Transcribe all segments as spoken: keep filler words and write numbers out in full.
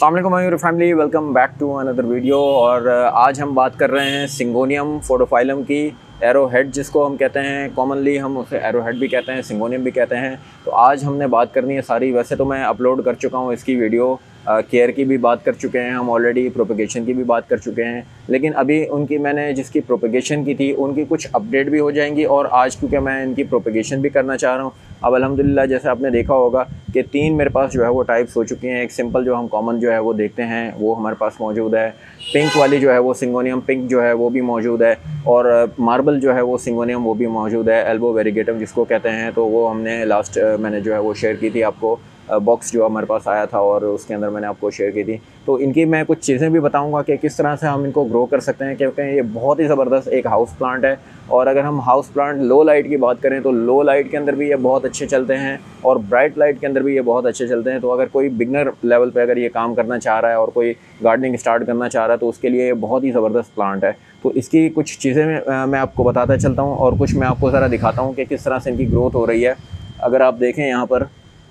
अस्सलाम वालेकुम मेरी family, welcome back to another video. और आज हम बात कर रहे हैं सिंगोनियम फोटोफाइलम की एरो हेड, जिसको हम कहते हैं कॉमनली हम उसे एरो हेड भी कहते हैं, सिंगोनियम भी कहते हैं। तो आज हमने बात करनी है सारी। वैसे तो मैं अपलोड कर चुका हूँ इसकी वीडियो, केयर की भी बात कर चुके हैं हम ऑलरेडी, प्रोपेगेशन की भी बात कर चुके हैं, लेकिन अभी उनकी मैंने जिसकी प्रोपेगेशन की थी उनकी कुछ अपडेट भी हो जाएंगी। और आज क्योंकि मैं इनकी प्रोपेगेशन भी करना चाह रहा हूँ, अब अल्हम्दुलिल्लाह जैसे आपने देखा होगा कि तीन मेरे पास जो है वो टाइप्स हो चुकी हैं। एक सिंपल जो हम कॉमन जो है वो देखते हैं वो हमारे पास मौजूद है, पिंक वाली जो है वो सिंगोनियम पिंक जो है वो भी मौजूद है, और मार्बल जो है वो सिंगोनियम वो भी मौजूद है, एल्बो वेरीगेटम जिसको कहते हैं। तो वो हमने लास्ट मैंने जो है वो शेयर की थी आपको, बॉक्स जो हमारे पास आया था और उसके अंदर मैंने आपको शेयर की थी। तो इनकी मैं कुछ चीज़ें भी बताऊंगा कि किस तरह से हम इनको ग्रो कर सकते हैं, क्योंकि ये बहुत ही ज़बरदस्त एक हाउस प्लांट है। और अगर हम हाउस प्लांट लो लाइट की बात करें तो लो लाइट के अंदर भी ये बहुत अच्छे चलते हैं और ब्राइट लाइट के अंदर भी ये बहुत अच्छे चलते हैं। तो अगर कोई बिगनर लेवल पे अगर ये काम करना चाह रहा है और कोई गार्डनिंग स्टार्ट करना चाह रहा है तो उसके लिए ये बहुत ही ज़बरदस्त प्लांट है। तो इसकी कुछ चीज़ें मैं आपको बताता चलता हूँ और कुछ मैं आपको ज़रा दिखाता हूँ कि किस तरह से इनकी ग्रोथ हो रही है। अगर आप देखें यहाँ पर,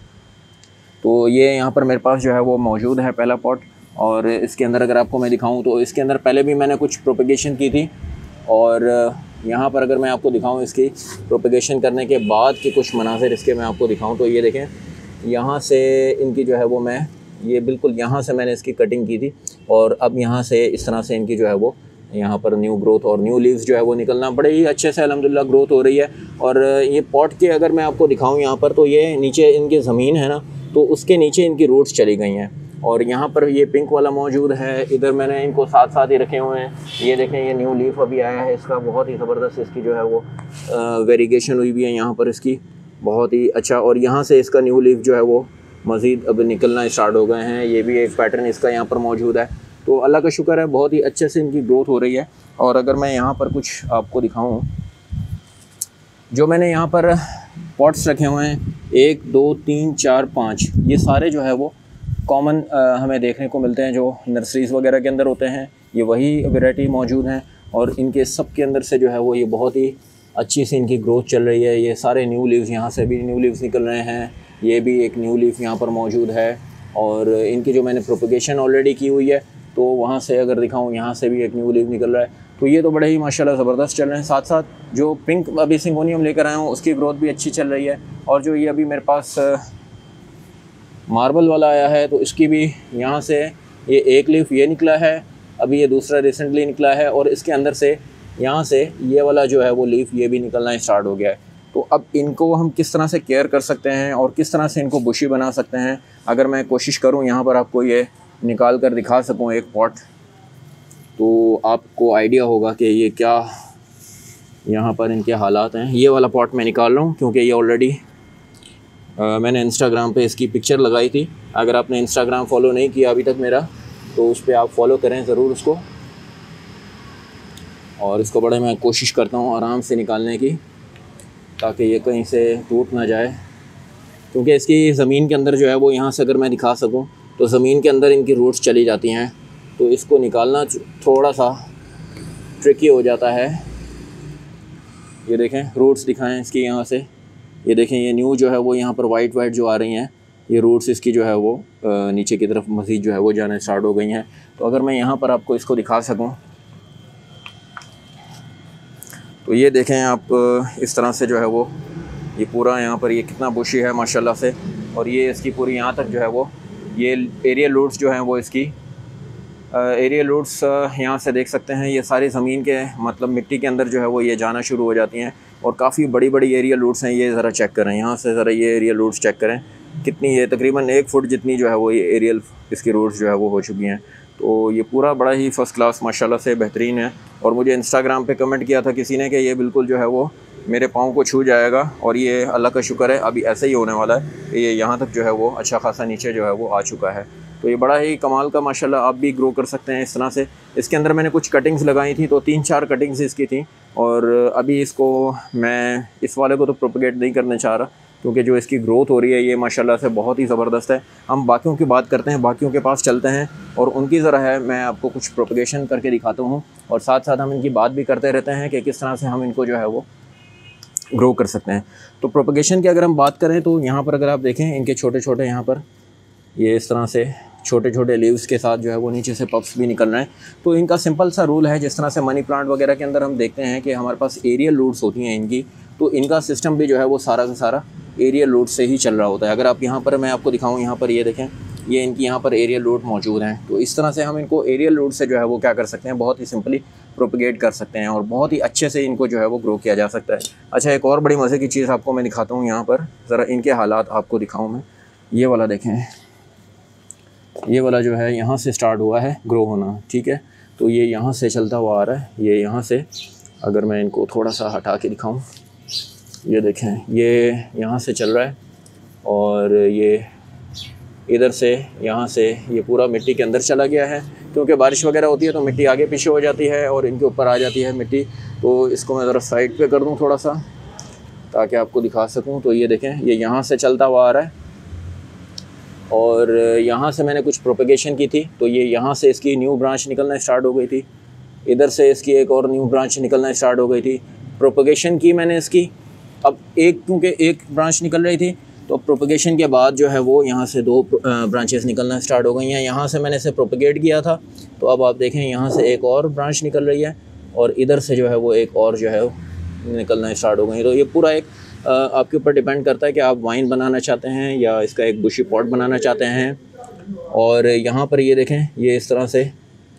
तो ये यहाँ पर मेरे पास जो है वो मौजूद है पहला पॉट। और इसके अंदर अगर आपको मैं दिखाऊं तो इसके अंदर पहले भी मैंने कुछ प्रोपेगेशन की थी, और यहाँ पर अगर मैं आपको दिखाऊं इसकी प्रोपेगेशन करने के बाद के कुछ मनाज़िर इसके मैं आपको दिखाऊं तो ये देखें, यहाँ से इनकी जो है वो मैं ये बिल्कुल यहाँ से मैंने इसकी कटिंग की थी, और अब यहाँ से इस तरह से इनकी जो है वो यहाँ पर न्यू ग्रोथ और न्यू लीव्स जो है वो निकलना बड़े ही अच्छे से अल्हम्दुलिल्लाह ग्रोथ हो रही है। और ये पॉट के अगर मैं आपको दिखाऊँ यहाँ पर, तो ये नीचे इनकी ज़मीन है ना, तो उसके नीचे इनकी रूट्स चली गई हैं। और यहाँ पर ये पिंक वाला मौजूद है, इधर मैंने इनको साथ साथ ही रखे हुए हैं। ये देखें, ये न्यू लीफ अभी आया है इसका, बहुत ही ज़बरदस्त इसकी जो है वो वेरिगेशन हुई भी है यहाँ पर इसकी, बहुत ही अच्छा। और यहाँ से इसका न्यू लीफ जो है वो मज़ीद अब निकलना स्टार्ट हो गए हैं। ये भी एक पैटर्न इसका यहाँ पर मौजूद है। तो अल्लाह का शुक्र है, बहुत ही अच्छे से इनकी ग्रोथ हो रही है। और अगर मैं यहाँ पर कुछ आपको दिखाऊँ, जो मैंने यहाँ पर पॉट्स रखे हुए हैं, एक दो तीन चार पाँच, ये सारे जो है वो कॉमन हमें देखने को मिलते हैं जो नर्सरीज़ वगैरह के अंदर होते हैं। ये वही वैरायटी मौजूद हैं और इनके सब के अंदर से जो है वो ये बहुत ही अच्छी सी इनकी ग्रोथ चल रही है। ये सारे न्यू लीव्स, यहाँ से भी न्यू लीव्स निकल रहे हैं, ये भी एक न्यू लीफ यहाँ पर मौजूद है। और इनकी जो मैंने प्रोपेगेशन ऑलरेडी की हुई है, तो वहाँ से अगर दिखाऊँ, यहाँ से भी एक न्यू लीफ निकल रहा है। तो ये तो बड़े ही माशाल्लाह ज़बरदस्त चल रहे हैं। साथ साथ जो पिंक अभी सिंगोनियम लेकर आया हूँ उसकी ग्रोथ भी अच्छी चल रही है। और जो ये अभी मेरे पास मार्बल वाला आया है, तो इसकी भी यहाँ से ये एक लीफ ये निकला है, अभी ये दूसरा रिसेंटली निकला है, और इसके अंदर से यहाँ से ये वाला जो है वो लीफ ये भी निकलना स्टार्ट हो गया है। तो अब इनको हम किस तरह से केयर कर सकते हैं और किस तरह से इनको बुशी बना सकते हैं, अगर मैं कोशिश करूँ यहाँ पर आपको ये निकाल कर दिखा सकूँ एक पॉट, तो आपको आइडिया होगा कि ये क्या यहाँ पर इनके हालात हैं। ये वाला पॉट मैं निकाल रहा हूँ क्योंकि ये ऑलरेडी मैंने इंस्टाग्राम पे इसकी पिक्चर लगाई थी। अगर आपने इंस्टाग्राम फॉलो नहीं किया अभी तक मेरा, तो उस पर आप फॉलो करें ज़रूर उसको। और इसको बड़े मैं कोशिश करता हूँ आराम से निकालने की, ताकि ये कहीं से टूट ना जाए, क्योंकि इसकी ज़मीन के अंदर जो है वो, यहाँ से अगर मैं दिखा सकूँ तो ज़मीन के अंदर इनकी रूट्स चली जाती हैं, तो इसको निकालना थोड़ा सा ट्रिकी हो जाता है। ये देखें, रूट्स दिखाएं इसकी यहाँ से, ये देखें ये न्यू जो है वो यहाँ पर वाइट वाइट जो आ रही हैं, ये रूट्स इसकी जो है वो नीचे की तरफ मज़ीद जो है वो जाने स्टार्ट हो गई हैं। तो अगर मैं यहाँ पर आपको इसको दिखा सकूँ, तो ये देखें आप, इस तरह से जो है वो ये पूरा यहाँ पर ये कितना बुशी है माशाल्लाह से। और ये इसकी पूरी यहाँ तक जो है वो ये एरियल रूट्स जो हैं वो इसकी एरियल रूट्स यहाँ से देख सकते हैं, ये सारी ज़मीन के मतलब मिट्टी के अंदर जो है वो ये जाना शुरू हो जाती हैं। और काफ़ी बड़ी बड़ी एरियल रूट्स हैं, ये ज़रा चेक करें, यहाँ से ज़रा ये एरियल रूट्स चेक करें कितनी, ये तकरीबन एक फुट जितनी जो है वो ये एरियल इसकी रूट्स जो है वो हो चुकी हैं। तो ये पूरा बड़ा ही फ़र्स्ट क्लास माशाल्लाह से बेहतरीन है। और मुझे इंस्टाग्राम पे कमेंट किया था किसी ने कि ये बिल्कुल जो है वो मेरे पाँव को छू जाएगा, और ये अल्लाह का शुक्र है अभी ऐसे ही होने वाला है। ये यहाँ तक जो है वो अच्छा खासा नीचे जो है वो आ चुका है। तो ये बड़ा ही कमाल का माशाल्लाह, आप भी ग्रो कर सकते हैं इस तरह से। इसके अंदर मैंने कुछ कटिंग्स लगाई थी, तो तीन चार कटिंग्स इसकी थी। और अभी इसको मैं इस वाले को तो प्रोपेगेट नहीं करना चाह रहा, क्योंकि जो इसकी ग्रोथ हो रही है ये माशाल्लाह से बहुत ही ज़बरदस्त है। हम बाकियों की बात करते हैं, बाकियों के पास चलते हैं और उनकी ज़रा है मैं आपको कुछ प्रोपेगेशन करके दिखाता हूँ, और साथ साथ हम इनकी बात भी करते रहते हैं कि किस तरह से हम इनको जो है वो ग्रो कर सकते हैं। तो प्रोपेगेशन की अगर हम बात करें तो यहाँ पर अगर आप देखें, इनके छोटे छोटे यहाँ पर ये इस तरह से छोटे छोटे लीव्स के साथ जो है वो नीचे से पफ्स भी निकल रहे हैं। तो इनका सिंपल सा रूल है, जिस तरह से मनी प्लांट वगैरह के अंदर हम देखते हैं कि हमारे पास एरियल रूट्स होती हैं इनकी, तो इनका सिस्टम भी जो है वो सारा का सारा एरियल रूट से ही चल रहा होता है। अगर आप यहाँ पर मैं आपको दिखाऊँ, यहाँ पर ये देखें, ये इनकी यहाँ पर एरियल रूट मौजूद हैं। तो इस तरह से हम इनको एरियल रूट से जो है वो क्या कर सकते हैं, बहुत ही सिंपली प्रोपगेट कर सकते हैं और बहुत ही अच्छे से इनको जो है वो ग्रो किया जा सकता है। अच्छा, एक और बड़ी मज़े की चीज़ आपको मैं दिखाता हूँ, यहाँ पर ज़रा इनके हालात आपको दिखाऊँ मैं। ये वाला देखें, ये वाला जो है यहाँ से स्टार्ट हुआ है ग्रो होना, ठीक है। तो ये यहाँ से चलता हुआ आ रहा है, ये यहाँ से, अगर मैं इनको थोड़ा सा हटा के दिखाऊँ, ये देखें, ये यहाँ से चल रहा है और ये इधर से, यहाँ से ये पूरा मिट्टी के अंदर चला गया है। क्योंकि बारिश वगैरह होती है तो मिट्टी आगे पीछे हो जाती है और इनके ऊपर आ जाती है मिट्टी। तो इसको मैं ज़रा साइड पे कर दूँ थोड़ा सा, ताकि आपको दिखा सकूँ। तो ये देखें, ये यहाँ से चलता हुआ आ रहा है और यहाँ से मैंने कुछ प्रोपगेशन की थी, तो ये यहाँ से इसकी न्यू ब्रांच निकलना स्टार्ट हो गई थी। इधर से इसकी एक और न्यू ब्रांच निकलना स्टार्ट हो गई थी। प्रोपगेशन की मैंने इसकी, अब एक, क्योंकि एक ब्रांच निकल रही थी, तो प्रोपगेशन के बाद जो है वो यहाँ से दो ब्रांचेस निकलना स्टार्ट हो गई हैं। यहाँ से मैंने इसे प्रोपगेट किया था, तो अब आप देखें यहाँ से एक और ब्रांच निकल रही है और इधर से जो है वो एक और जो है निकलना स्टार्ट हो गई। तो ये पूरा एक आपके ऊपर डिपेंड करता है कि आप वाइन बनाना चाहते हैं या इसका एक बुशी पॉट बनाना चाहते हैं। और यहाँ पर ये देखें, ये इस तरह से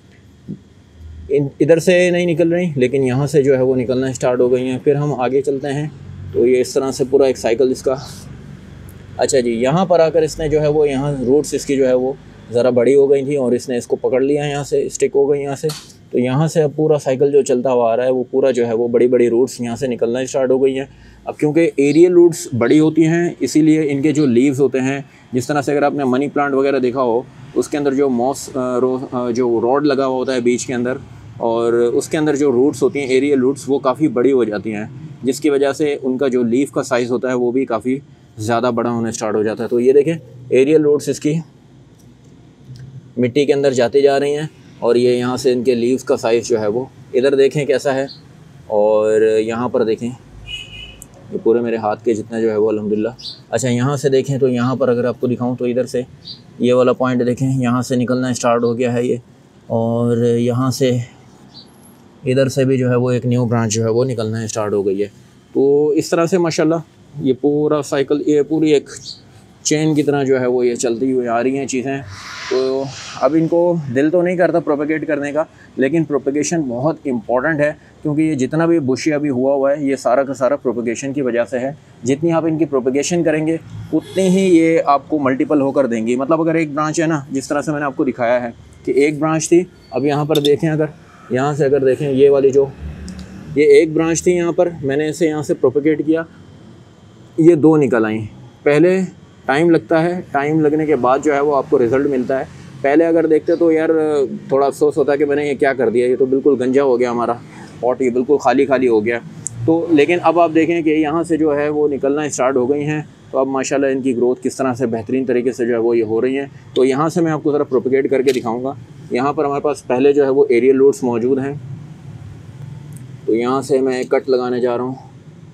इन इधर से नहीं निकल रही, लेकिन यहाँ से जो है वो निकलना स्टार्ट हो गई हैं। फिर हम आगे चलते हैं, तो ये इस तरह से पूरा एक साइकिल इसका। अच्छा जी, यहाँ पर आकर इसने जो है वो, यहाँ रूट्स इसकी जो है वो ज़रा बड़ी हो गई थी और इसने इसको पकड़ लिया, यहाँ से स्टिक हो गई यहाँ से। तो यहाँ से अब पूरा साइकिल जो चलता हुआ आ रहा है वो पूरा जो है वो बड़ी बड़ी रूट्स यहाँ से निकलना स्टार्ट हो गई हैं। अब क्योंकि एरियल रूट्स बड़ी होती हैं, इसीलिए इनके जो लीव्स होते हैं, जिस तरह से अगर आपने मनी प्लांट वगैरह देखा हो, उसके अंदर जो मॉस रो जो रॉड लगा हुआ होता है बीच के अंदर, और उसके अंदर जो रूट्स होती हैं एरियल रूट्स, वो काफ़ी बड़ी हो जाती हैं, जिसकी वजह से उनका जो लीफ का साइज़ होता है वो भी काफ़ी ज़्यादा बड़ा होने स्टार्ट हो जाता है। तो ये देखें, एरियल रूट्स इसकी मिट्टी के अंदर जाती जा रही हैं और ये यहाँ से इनके लीव्स का साइज़ जो है वो इधर देखें कैसा है, और यहाँ पर देखें ये पूरे मेरे हाथ के जितना जो है वो अल्हम्दुलिल्लाह। अच्छा, यहाँ से देखें तो यहाँ पर अगर आपको दिखाऊं तो इधर से ये वाला पॉइंट देखें, यहाँ से निकलना स्टार्ट हो गया है ये, और यहाँ से इधर से भी जो है वो एक न्यू ब्रांच जो है वो निकलना स्टार्ट हो गई है। तो इस तरह से माशाल्लाह ये पूरा साइकिल, ये पूरी एक चेन की तरह जो है वो ये चलती हुई आ रही हैं चीज़ें। तो अब इनको दिल तो नहीं करता प्रोपेगेट करने का, लेकिन प्रोपेगेशन बहुत इम्पॉर्टेंट है, क्योंकि ये जितना भी बुशी अभी हुआ हुआ है ये सारा का सारा प्रोपेगेशन की वजह से है। जितनी आप इनकी प्रोपेगेशन करेंगे उतनी ही ये आपको मल्टीपल होकर देंगी। मतलब अगर एक ब्रांच है ना, जिस तरह से मैंने आपको दिखाया है कि एक ब्रांच थी, अब यहाँ पर देखें, अगर यहाँ से अगर देखें, ये वाली जो ये एक ब्रांच थी, यहाँ पर मैंने इसे यहाँ से प्रोपेगेट किया, ये दो निकल आई। पहले टाइम लगता है, टाइम लगने के बाद जो है वो आपको रिज़ल्ट मिलता है। पहले अगर देखते तो यार थोड़ा अफसोस होता कि मैंने ये क्या कर दिया, ये तो बिल्कुल गंजा हो गया हमारा पॉट, ये बिल्कुल खाली खाली हो गया। तो लेकिन अब आप देखें कि यहाँ से जो है वो निकलना स्टार्ट हो गई हैं। तो अब माशाल्लाह इनकी ग्रोथ किस तरह से बेहतरीन तरीके से जो है वो ये हो रही हैं। तो यहाँ से मैं आपको ज़रा प्रोपेगेट करके दिखाऊँगा। यहाँ पर हमारे पास पहले जो है वो एरियल रूट्स मौजूद हैं। तो यहाँ से मैं एक कट लगाने जा रहा हूँ,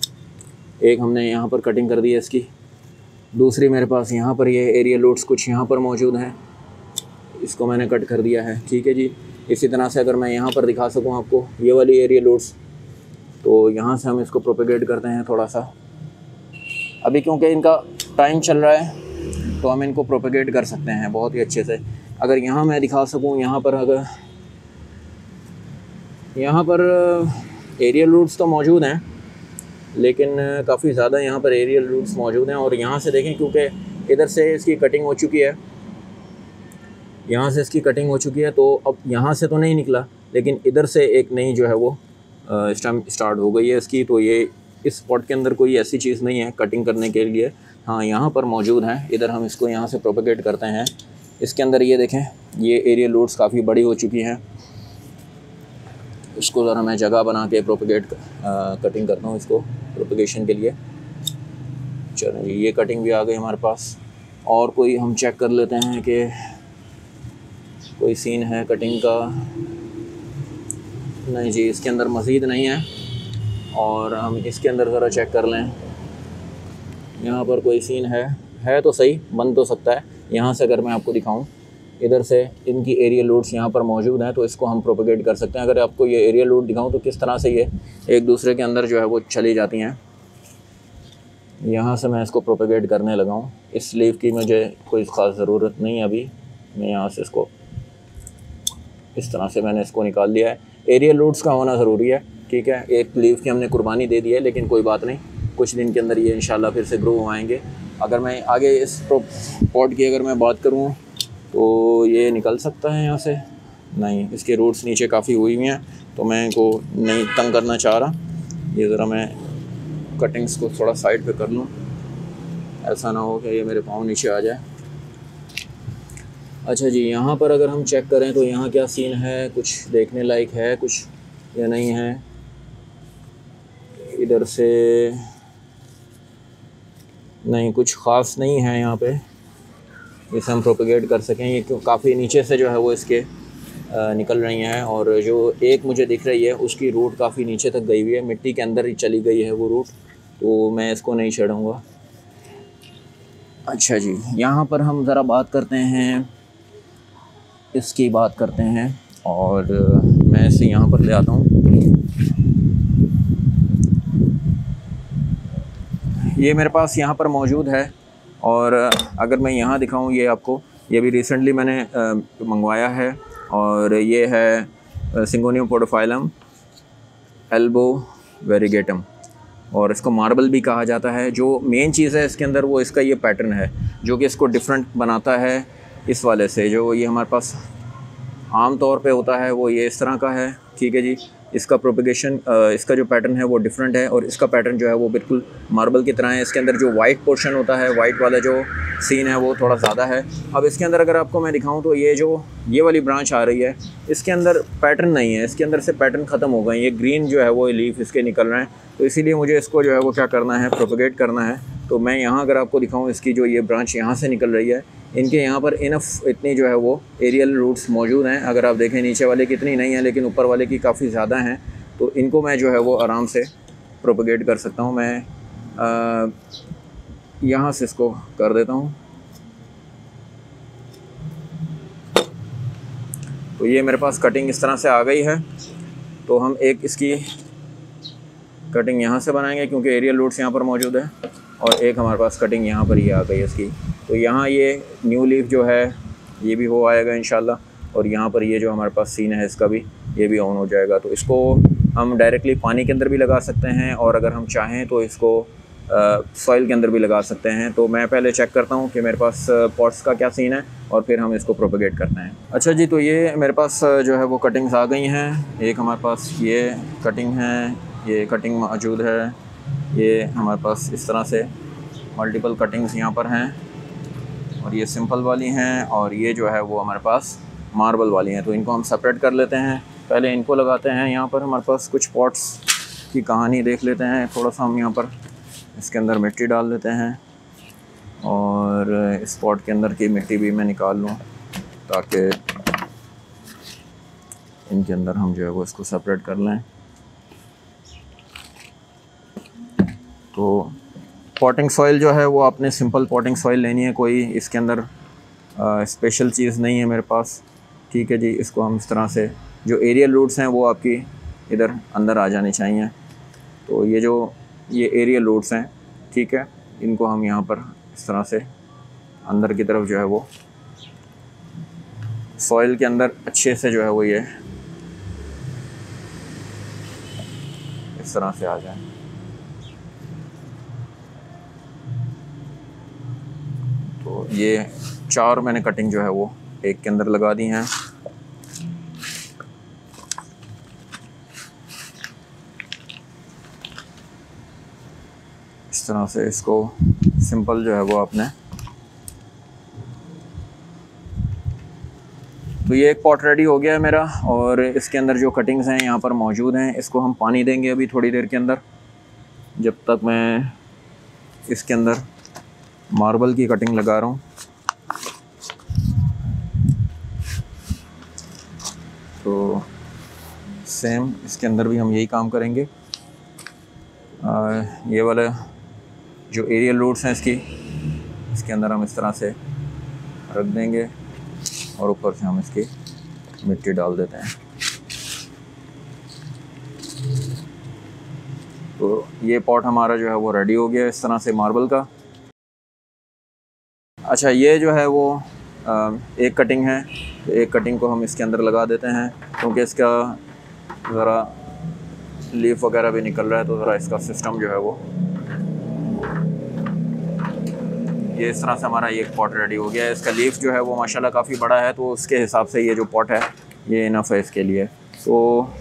एक हमने यहाँ पर कटिंग कर दी है इसकी, दूसरी मेरे पास यहाँ पर ये एरियल रूट्स कुछ यहाँ पर मौजूद हैं, इसको मैंने कट कर दिया है, ठीक है जी। इसी तरह से अगर मैं यहाँ पर दिखा सकूँ आपको ये वाली एरियल रूट्स, तो यहाँ से हम इसको प्रोपेगेट करते हैं थोड़ा सा। अभी क्योंकि इनका टाइम चल रहा है तो हम इनको प्रोपेगेट कर सकते हैं बहुत ही अच्छे से। अगर यहाँ मैं दिखा सकूँ, यहाँ पर अगर यहाँ पर एरियल रूट्स तो मौजूद हैं, लेकिन काफ़ी ज़्यादा यहाँ पर एरियल रूट्स मौजूद हैं। और यहाँ से देखें, क्योंकि इधर से इसकी कटिंग हो चुकी है, यहाँ से इसकी कटिंग हो चुकी है, तो अब यहाँ से तो नहीं निकला, लेकिन इधर से एक नई जो है वो स्टेम स्टार्ट हो गई है इसकी। तो ये इस पॉट के अंदर कोई ऐसी चीज़ नहीं है कटिंग करने के लिए, हाँ यहाँ पर मौजूद है। इधर हम इसको यहाँ से प्रोपेगेट करते हैं। इसके अंदर ये देखें, ये एरियल रूट्स काफ़ी बड़ी हो चुकी हैं। इसको ज़रा मैं जगह बना के प्रोपेगेट कटिंग करता हूँ इसको प्रोपेगेशन के लिए। चलो जी, ये कटिंग भी आ गई हमारे पास। और कोई हम चेक कर लेते हैं कि कोई सीन है कटिंग का। नहीं जी, इसके अंदर मज़ीद नहीं है। और हम इसके अंदर ज़रा चेक कर लें, यहाँ पर कोई सीन है है तो सही, बन तो सकता है। यहाँ से अगर मैं आपको दिखाऊं, इधर से इनकी एरियल रूट्स यहाँ पर मौजूद हैं, तो इसको हम प्रोपेगेट कर सकते हैं। अगर आपको ये एरियल रूट दिखाऊं तो किस तरह से ये एक दूसरे के अंदर जो है वो चली जाती हैं। यहाँ से मैं इसको प्रोपेगेट करने लगा हूँ। इस लीफ की मुझे कोई ख़ास ज़रूरत नहीं है अभी। मैं यहाँ से इसको इस तरह से मैंने इसको निकाल लिया है। एरियल रूट्स का होना ज़रूरी है, ठीक है। एक लीफ की हमने कुर्बानी दे दी है, लेकिन कोई बात नहीं, कुछ दिन के अंदर ये इंशाल्लाह फिर से ग्रो आएंगे। अगर मैं आगे इस पॉट की अगर मैं बात करूँ तो ये निकल सकता है यहाँ से, नहीं, इसके रूट्स नीचे काफ़ी हुई हुई हैं, तो मैं इनको नहीं तंग करना चाह रहा। ये ज़रा मैं कटिंग्स को थोड़ा साइड पे कर लूँ, ऐसा ना हो कि ये मेरे पाँव नीचे आ जाए। अच्छा जी, यहाँ पर अगर हम चेक करें तो यहाँ क्या सीन है, कुछ देखने लायक है कुछ या नहीं है। इधर से नहीं, कुछ ख़ास नहीं है यहाँ पे इसे हम प्रोपेगेट कर सकें। ये क्यों काफ़ी नीचे से जो है वो इसके आ, निकल रही हैं, और जो एक मुझे दिख रही है उसकी रूट काफ़ी नीचे तक गई हुई है, मिट्टी के अंदर ही चली गई है वो रूट, तो मैं इसको नहीं छेड़ूँगा। अच्छा जी, यहाँ पर हम ज़रा बात करते हैं, इसकी बात करते हैं, और मैं इसे यहाँ पर ले आता हूँ। ये मेरे पास यहाँ पर मौजूद है, और अगर मैं यहाँ दिखाऊँ, ये आपको, ये भी रिसेंटली मैंने मंगवाया है, और ये है सिंगोनियम पोडोफाइलम एल्बो वेरिगेटम, और इसको मार्बल भी कहा जाता है। जो मेन चीज़ है इसके अंदर वो इसका ये पैटर्न है, जो कि इसको डिफरेंट बनाता है इस वाले से। जो ये हमारे पास आम तौर पे होता है वो ये इस तरह का है, ठीक है जी। इसका प्रोपेगेशन, इसका जो पैटर्न है वो डिफरेंट है, और इसका पैटर्न जो है वो बिल्कुल मार्बल की तरह है। इसके अंदर जो वाइट पोर्शन होता है, वाइट वाला जो सीन है वो थोड़ा ज़्यादा है। अब इसके अंदर अगर आपको मैं दिखाऊं तो ये जो ये वाली ब्रांच आ रही है, इसके अंदर पैटर्न नहीं है, इसके अंदर से पैटर्न ख़त्म हो गए। ये ग्रीन जो है वो लीफ इसके निकल रहे हैं, तो इसीलिए मुझे इसको जो है वो क्या करना है, प्रोपेगेट करना है। तो मैं यहाँ अगर आपको दिखाऊँ, इसकी जो ये ब्रांच यहाँ से निकल रही है, इनके यहाँ पर इनफ इतनी जो है वो एरियल रूट्स मौजूद हैं। अगर आप देखें नीचे वाले की इतनी नहीं है, लेकिन ऊपर वाले की काफ़ी ज़्यादा हैं, तो इनको मैं जो है वो आराम से प्रोपेगेट कर सकता हूँ। मैं आ, यहाँ से इसको कर देता हूँ। तो ये मेरे पास कटिंग इस तरह से आ गई है, तो हम एक इसकी कटिंग यहाँ से बनाएंगे क्योंकि एरियल रूट्स यहाँ पर मौजूद है, और एक हमारे पास कटिंग यहाँ पर ये आ गई है इसकी। तो यहाँ ये न्यू लीफ जो है ये भी हो आएगा इंशाल्लाह, और यहाँ पर ये जो हमारे पास सीन है इसका भी, ये भी ऑन हो जाएगा। तो इसको हम डायरेक्टली पानी के अंदर भी लगा सकते हैं, और अगर हम चाहें तो इसको सॉइल के अंदर भी लगा सकते हैं। तो मैं पहले चेक करता हूँ कि मेरे पास पॉट्स का क्या सीन है, और फिर हम इसको प्रोपेगेट करते हैं। अच्छा जी, तो ये मेरे पास जो है वो कटिंग्स आ गई हैं। एक हमारे पास ये कटिंग है, ये कटिंग मौजूद है, ये हमारे पास इस तरह से मल्टीपल कटिंग्स यहाँ पर हैं, और ये सिंपल वाली हैं, और ये जो है वो हमारे पास मार्बल वाली हैं। तो इनको हम सेपरेट कर लेते हैं, पहले इनको लगाते हैं। यहाँ पर हमारे पास कुछ पॉट्स की कहानी देख लेते हैं। थोड़ा सा हम यहाँ पर इसके अंदर मिट्टी डाल देते हैं, और इस पॉट के अंदर की मिट्टी भी मैं निकाल लूँ, ताकि इनके अंदर हम जो है वो इसको सेपरेट कर लें। तो पॉटिंग सॉइल जो है वो आपने सिंपल पॉटिंग सॉइल लेनी है, कोई इसके अंदर स्पेशल चीज़ नहीं है मेरे पास, ठीक है जी। इसको हम इस तरह से, जो एरियल रूट्स हैं वो आपकी इधर अंदर आ जानी चाहिए। तो ये जो ये एरियल रूट्स हैं, ठीक है, इनको हम यहाँ पर इस तरह से अंदर की तरफ जो है वो सॉइल के अंदर अच्छे से जो है वो ये इस तरह से आ जाए। तो ये चार मैंने कटिंग जो है वो एक के अंदर लगा दी हैं। इस तरह से इसको सिंपल जो है वो आपने, तो ये एक पॉट रेडी हो गया है मेरा, और इसके अंदर जो कटिंग्स हैं यहाँ पर मौजूद हैं। इसको हम पानी देंगे अभी थोड़ी देर के अंदर, जब तक मैं इसके अंदर मार्बल की कटिंग लगा रहा हूँ। तो सेम इसके अंदर भी हम यही काम करेंगे। आ, ये वाला जो एरियल रूट्स हैं इसकी, इसके अंदर हम इस तरह से रख देंगे, और ऊपर से हम इसकी मिट्टी डाल देते हैं। तो ये पॉट हमारा जो है वो रेडी हो गया इस तरह से मार्बल का। अच्छा, ये जो है वो एक कटिंग है, तो एक कटिंग को हम इसके अंदर लगा देते हैं क्योंकि इसका ज़रा लीफ वगैरह भी निकल रहा है, तो ज़रा इसका सिस्टम जो है वो ये इस तरह से हमारा ये पॉट रेडी हो गया है। इसका लीफ जो है वो माशाल्लाह काफ़ी बड़ा है, तो उसके हिसाब से ये जो पॉट है ये इनफ है इसके लिए। तो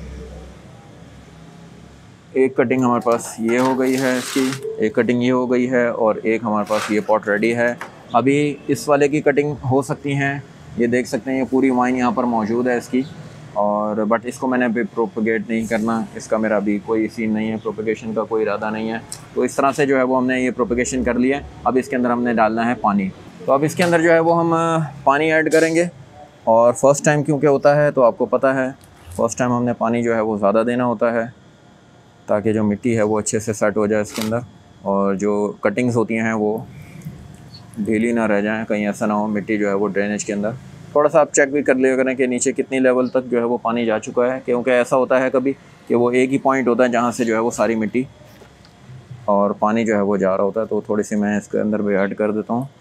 एक कटिंग हमारे पास ये हो गई है इसकी, एक कटिंग ये हो गई है और एक हमारे पास ये पॉट रेडी है। अभी इस वाले की कटिंग हो सकती हैं, ये देख सकते हैं ये पूरी वाइन यहाँ पर मौजूद है इसकी, और बट इसको मैंने अभी प्रोपगेट नहीं करना, इसका मेरा अभी कोई सीन नहीं है, प्रोपगेशन का कोई इरादा नहीं है। तो इस तरह से जो है वो हमने ये प्रोपगेशन कर लिया। अब इसके अंदर हमने डालना है पानी। तो अब इसके अंदर जो है वो हम पानी ऐड करेंगे, और फर्स्ट टाइम क्योंकि होता है तो आपको पता है फर्स्ट टाइम हमने पानी जो है वो ज़्यादा देना होता है ताकि जो मिट्टी है वो अच्छे से सेट हो जाए इसके अंदर, और जो कटिंग्स होती हैं वो ढीली ना रह जाएं, कहीं ऐसा ना हो मिट्टी जो है वो ड्रेनेज के अंदर। थोड़ा सा आप चेक भी कर लिया करें कि नीचे कितनी लेवल तक जो है वो पानी जा चुका है, क्योंकि ऐसा होता है कभी कि वो एक ही पॉइंट होता है जहाँ से जो है वो सारी मिट्टी और पानी जो है वो जा रहा होता है। तो थोड़ी सी मैं इसके अंदर भी ऐड कर देता हूँ,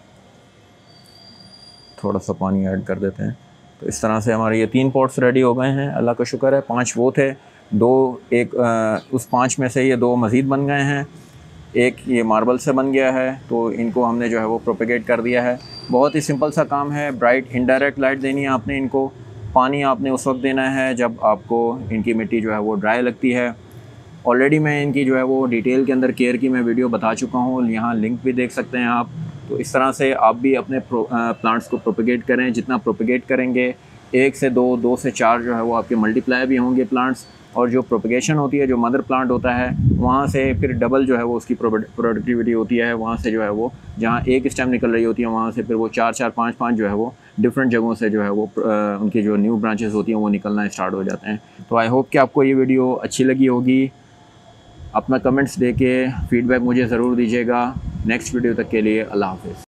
थोड़ा सा पानी ऐड कर देते हैं। तो इस तरह से हमारे ये तीन पॉट्स रेडी हो गए हैं, अल्लाह का शुक्र है। पाँच वो थे, दो एक आ, उस पाँच में से ये दो मज़ीद बन गए हैं, एक ये मार्बल से बन गया है, तो इनको हमने जो है वो प्रोपेगेट कर दिया है। बहुत ही सिंपल सा काम है। ब्राइट इनडायरेक्ट लाइट देनी है आपने इनको, पानी आपने उस वक्त देना है जब आपको इनकी मिट्टी जो है वो ड्राई लगती है। ऑलरेडी मैं इनकी जो है वो डिटेल के अंदर केयर की मैं वीडियो बता चुका हूँ, यहाँ लिंक भी देख सकते हैं आप। तो इस तरह से आप भी अपने प्लांट्स को प्रोपेगेट करें। जितना प्रोपेगेट करेंगे, एक से दो, दो से चार जो है वो आपके मल्टीप्लाई भी होंगे प्लांट्स, और जो प्रोपेगेशन होती है, जो मदर प्लांट होता है, वहाँ से फिर डबल जो है वो उसकी प्रोडक्टिविटी होती है। वहाँ से जो है वो जहाँ एक स्टेम निकल रही होती है, वहाँ से फिर वो चार चार पाँच पाँच जो है वो डिफरेंट जगहों से जो है वो आ, उनकी जो न्यू ब्रांचेस होती हैं वो निकलना स्टार्ट हो जाते हैं। तो आई होप कि आपको ये वीडियो अच्छी लगी होगी। अपना कमेंट्स दे के फीडबैक मुझे ज़रूर दीजिएगा। नेक्स्ट वीडियो तक के लिए अल्लाह हाफ़िज़।